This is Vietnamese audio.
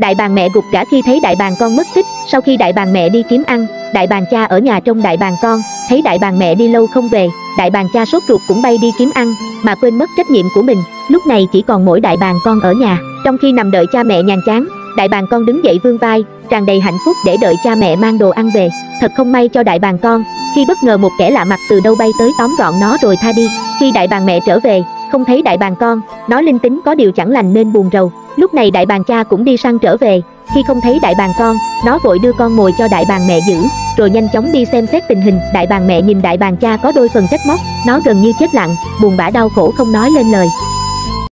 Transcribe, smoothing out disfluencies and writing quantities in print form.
Đại bàng mẹ gục gã khi thấy đại bàng con mất tích. Sau khi đại bàng mẹ đi kiếm ăn, đại bàng cha ở nhà trông đại bàng con, thấy đại bàng mẹ đi lâu không về, đại bàng cha sốt ruột cũng bay đi kiếm ăn, mà quên mất trách nhiệm của mình. Lúc này chỉ còn mỗi đại bàng con ở nhà. Trong khi nằm đợi cha mẹ nhàm chán, đại bàng con đứng dậy vươn vai, tràn đầy hạnh phúc để đợi cha mẹ mang đồ ăn về. Thật không may cho đại bàng con, khi bất ngờ một kẻ lạ mặt từ đâu bay tới tóm gọn nó rồi tha đi. Khi đại bàng mẹ trở về, không thấy đại bàng con, nó linh tính có điều chẳng lành nên buồn rầu. Lúc này đại bàng cha cũng đi săn trở về, khi không thấy đại bàng con, nó vội đưa con mồi cho đại bàng mẹ giữ, rồi nhanh chóng đi xem xét tình hình. Đại bàng mẹ nhìn đại bàng cha có đôi phần trách móc, nó gần như chết lặng, buồn bã đau khổ không nói lên lời.